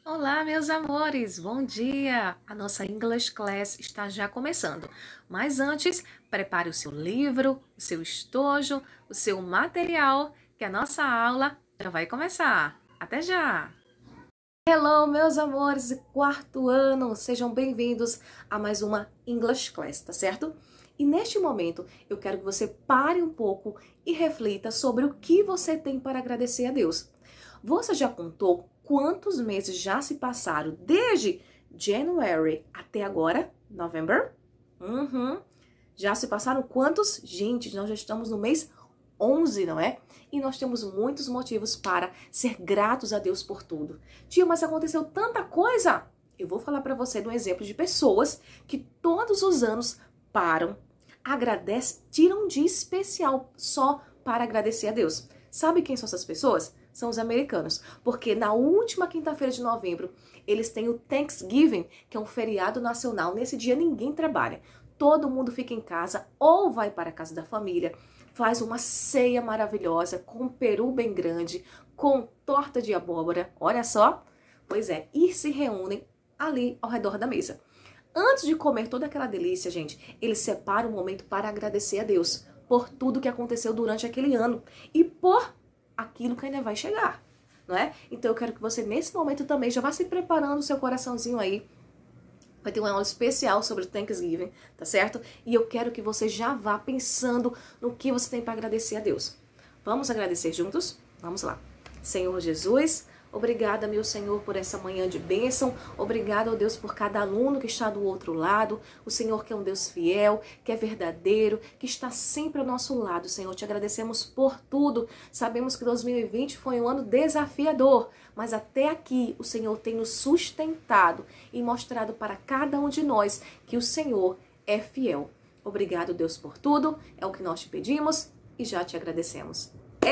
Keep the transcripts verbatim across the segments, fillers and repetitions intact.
Olá, meus amores, bom dia! A nossa English Class está já começando. Mas antes, prepare o seu livro, o seu estojo, o seu material, que a nossa aula já vai começar. Até já! Hello, meus amores de quarto ano! Sejam bem-vindos a mais uma English Class, tá certo? E neste momento, eu quero que você pare um pouco e reflita sobre o que você tem para agradecer a Deus. Você já contou quantos meses já se passaram desde January até agora? November? Uhum. Já se passaram quantos? Gente, nós já estamos no mês onze, não é? E nós temos muitos motivos para ser gratos a Deus por tudo. Tia, mas aconteceu tanta coisa! Eu vou falar para você de um exemplo de pessoas que todos os anos param, agradecem, tiram um dia especial só para agradecer a Deus. Sabe quem são essas pessoas? São os americanos, porque na última quinta-feira de novembro, eles têm o Thanksgiving, que é um feriado nacional. Nesse dia ninguém trabalha. Todo mundo fica em casa ou vai para a casa da família, faz uma ceia maravilhosa com um peru bem grande, com torta de abóbora, olha só. Pois é, e se reúnem ali ao redor da mesa. Antes de comer toda aquela delícia, gente, eles separam um momento para agradecer a Deus por tudo que aconteceu durante aquele ano e por aquilo que ainda vai chegar, não é? Então eu quero que você nesse momento também já vá se preparando o seu coraçãozinho aí. Vai ter uma aula especial sobre o Thanksgiving, tá certo? E eu quero que você já vá pensando no que você tem para agradecer a Deus. Vamos agradecer juntos? Vamos lá. Senhor Jesus, obrigada, meu Senhor, por essa manhã de bênção. Obrigada, ó Deus, por cada aluno que está do outro lado. O Senhor que é um Deus fiel, que é verdadeiro, que está sempre ao nosso lado. Senhor, te agradecemos por tudo. Sabemos que dois mil e vinte foi um ano desafiador, mas até aqui o Senhor tem nos sustentado e mostrado para cada um de nós que o Senhor é fiel. Obrigado, Deus, por tudo. É o que nós te pedimos e já te agradecemos.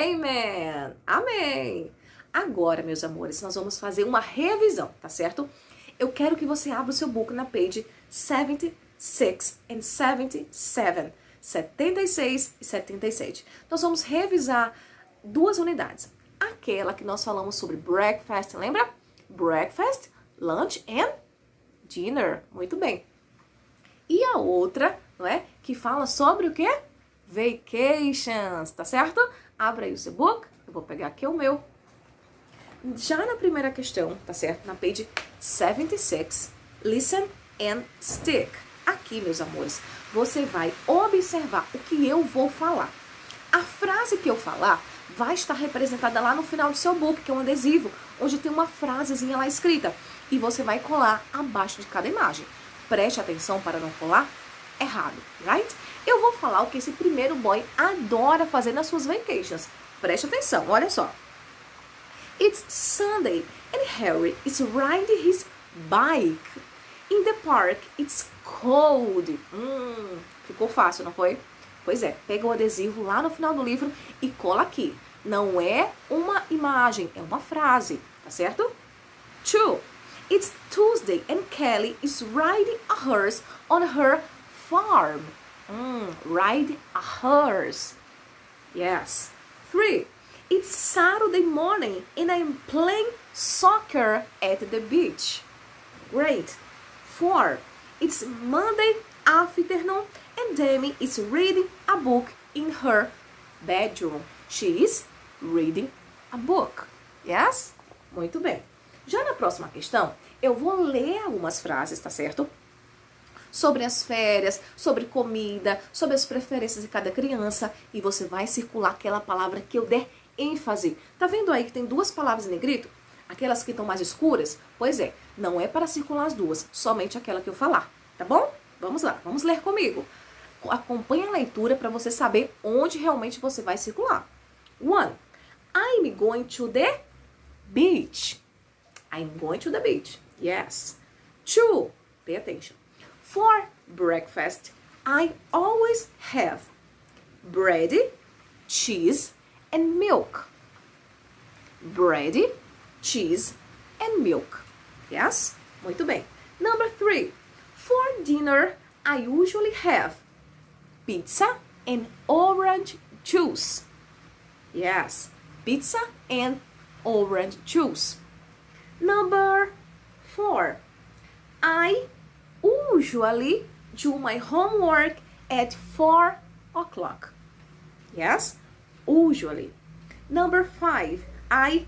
Amen! Amém! Agora, meus amores, nós vamos fazer uma revisão, tá certo? Eu quero que você abra o seu book na page setenta e seis and setenta e sete. setenta e seis e setenta e sete. Nós vamos revisar duas unidades. Aquela que nós falamos sobre breakfast, lembra? Breakfast, lunch and dinner. Muito bem. E a outra, não é? Que fala sobre o quê? Vacations, tá certo? Abra aí o seu book. Eu vou pegar aqui o meu. Já na primeira questão, tá certo? Na page setenta e seis, listen and stick. Aqui, meus amores, você vai observar o que eu vou falar. A frase que eu falar vai estar representada lá no final do seu book, que é um adesivo, onde tem uma frasezinha lá escrita. E você vai colar abaixo de cada imagem. Preste atenção para não colar errado, right? Eu vou falar o que esse primeiro boy adora fazer nas suas vacations. Preste atenção, olha só. It's Sunday and Harry is riding his bike. In the park, it's cold. Hum, ficou fácil, não foi? Pois é, pega o adesivo lá no final do livro e cola aqui. Não é uma imagem, é uma frase, tá certo? Two. It's Tuesday and Kelly is riding a horse on her farm. Hum, ride a horse. Yes. Three. It's Saturday morning and I'm playing soccer at the beach. Great. Four. It's Monday afternoon and Demi is reading a book in her bedroom. She is reading a book. Yes? Muito bem. Já na próxima questão, eu vou ler algumas frases, tá certo? Sobre as férias, sobre comida, sobre as preferências de cada criança. E você vai circular aquela palavra que eu der ênfase. Tá vendo aí que tem duas palavras em negrito? Aquelas que estão mais escuras? Pois é, não é para circular as duas, somente aquela que eu falar, tá bom? Vamos lá, vamos ler comigo. Acompanhe a leitura para você saber onde realmente você vai circular. One, I'm going to the beach. I'm going to the beach. Yes. Two, pay attention. For breakfast, I always have bread, cheese, and milk. Bread, cheese, and milk. Yes? Muito bem. Number three. For dinner, I usually have pizza and orange juice. Yes. Pizza and orange juice. Number four. I usually do my homework at four o'clock. Yes, usually. Number five. I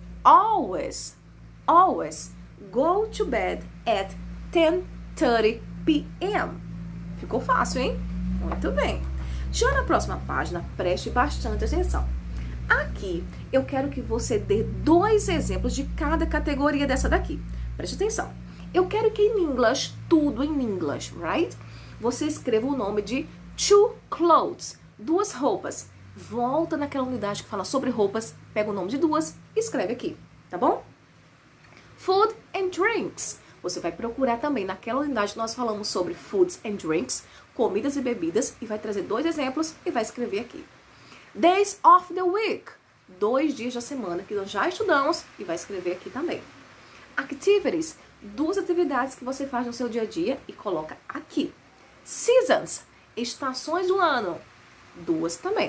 always, always go to bed at ten thirty p m Ficou fácil, hein? Muito bem. Já na próxima página, preste bastante atenção. Aqui, eu quero que você dê dois exemplos de cada categoria dessa daqui. Preste atenção. Eu quero que em English, tudo em English, right? Você escreva o nome de two clothes, duas roupas. Volta naquela unidade que fala sobre roupas, pega o nome de duas e escreve aqui, tá bom? Food and drinks. Você vai procurar também naquela unidade que nós falamos sobre foods and drinks, comidas e bebidas, e vai trazer dois exemplos e vai escrever aqui. Days of the week. Dois dias da semana que nós já estudamos e vai escrever aqui também. Activities. Duas atividades que você faz no seu dia a dia e coloca aqui. Seasons. Estações do ano. Duas também.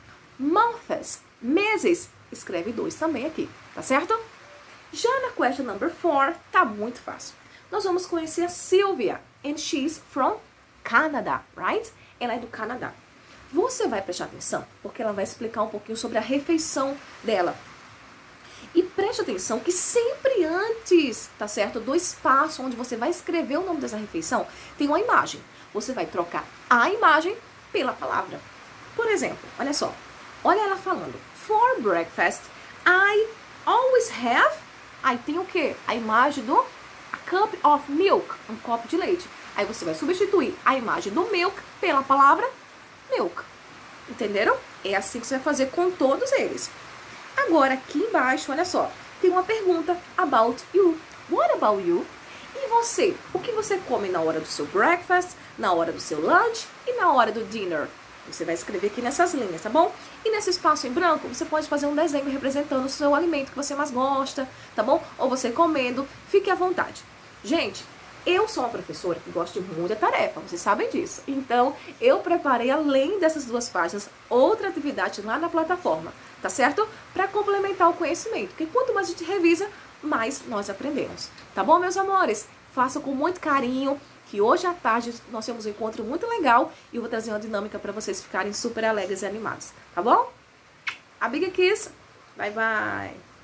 Months. Meses. Escreve dois também aqui, tá certo? Já na question number four, tá muito fácil. Nós vamos conhecer a Sylvia, and she's from Canada, right? Ela é do Canadá. Você vai prestar atenção, porque ela vai explicar um pouquinho sobre a refeição dela. E preste atenção que sempre antes, tá certo, do espaço onde você vai escrever o nome dessa refeição, tem uma imagem. Você vai trocar a imagem pela palavra. Por exemplo, olha só. Olha ela falando. For breakfast, I always have... Aí tem o quê? A imagem do a cup of milk, um copo de leite. Aí você vai substituir a imagem do milk pela palavra milk. Entenderam? É assim que você vai fazer com todos eles. Agora, aqui embaixo, olha só, tem uma pergunta about you. What about you? E você? O que você come na hora do seu breakfast, na hora do seu lunch e na hora do dinner? Você vai escrever aqui nessas linhas, tá bom? E nesse espaço em branco, você pode fazer um desenho representando o seu alimento que você mais gosta, tá bom? Ou você comendo, fique à vontade. Gente, eu sou uma professora que gosta de muita tarefa, vocês sabem disso. Então, eu preparei, além dessas duas páginas, outra atividade lá na plataforma, tá certo? Para complementar o conhecimento, porque quanto mais a gente revisa, mais nós aprendemos. Tá bom, meus amores? Façam com muito carinho, que hoje à tarde nós temos um encontro muito legal e eu vou trazer uma dinâmica para vocês ficarem super alegres e animados, tá bom? A Big Kiss, bye bye!